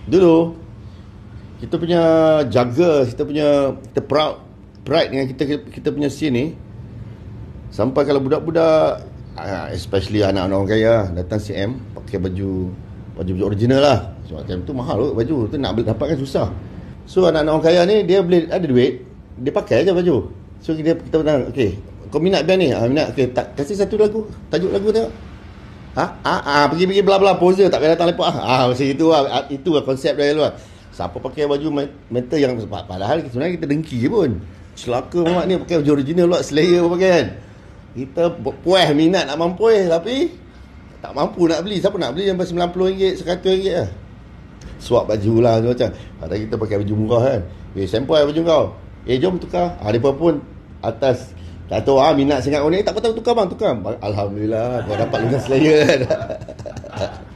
Dulu kita punya jaga, kita pride dengan kita punya scene ni. Sampai kalau budak-budak, especially anak-anak orang kaya datang CM pakai baju original lah. Sebab time tu mahal kot baju tu, nak dapatkan susah. So anak-anak orang kaya ni dia boleh ada duit, dia pakai je baju. So kita bilang, okey, kau minat band ni? Minat. Okey, kasih satu lagu, tajuk lagu tengok. Pergi bla bla pose tak payah datang lepak. Macam itu lah. Itu lah konsep dia dulu lah. Siapa pakai baju metal yang padahal sebenarnya kita dengki je pun. Celaka Muhammad ni pakai baju original pula, Slayer pun pakai kan. Kita puas minat nak mampu tapi tak mampu nak beli. Siapa nak beli sampai RM90, RM100 lah. Swap baju lah macam. Padahal kita pakai baju murah kan. Sampai baju kau. Jom tukar. Mereka pun atas tak tahu minat sangat orang ni. Tak apa tahu tukar bang. Alhamdulillah kau dapat lunas Slayer kan.